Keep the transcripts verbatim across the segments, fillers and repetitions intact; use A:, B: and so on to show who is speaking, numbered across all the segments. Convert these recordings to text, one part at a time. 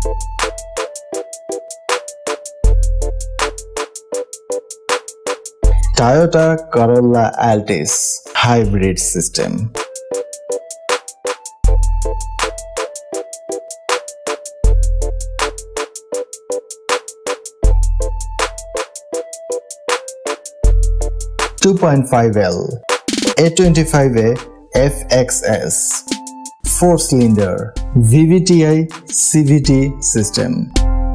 A: Toyota Corolla Altis hybrid system. two point five L A twenty-five A F X S four cylinder V V T I C V T system.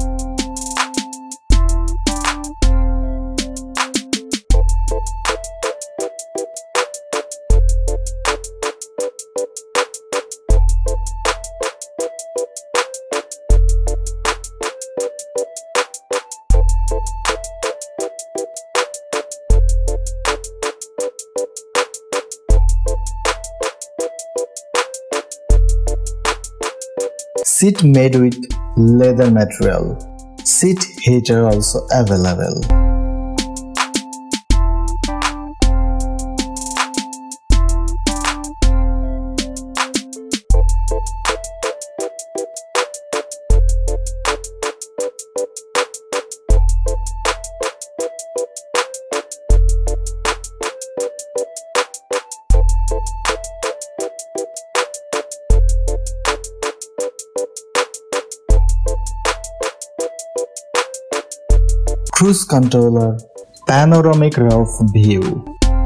A: Seat made with leather material. Seat heater also available. Cruise controller, panoramic roof view.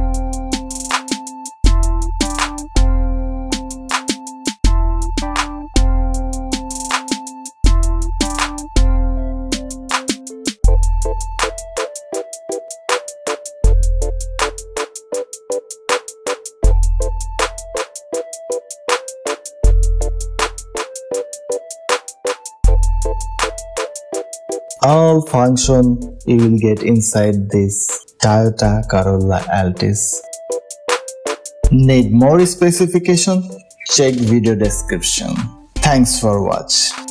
A: All function you will get inside this Toyota Corolla Altis. Need more specification? Check video description. Thanks for watching.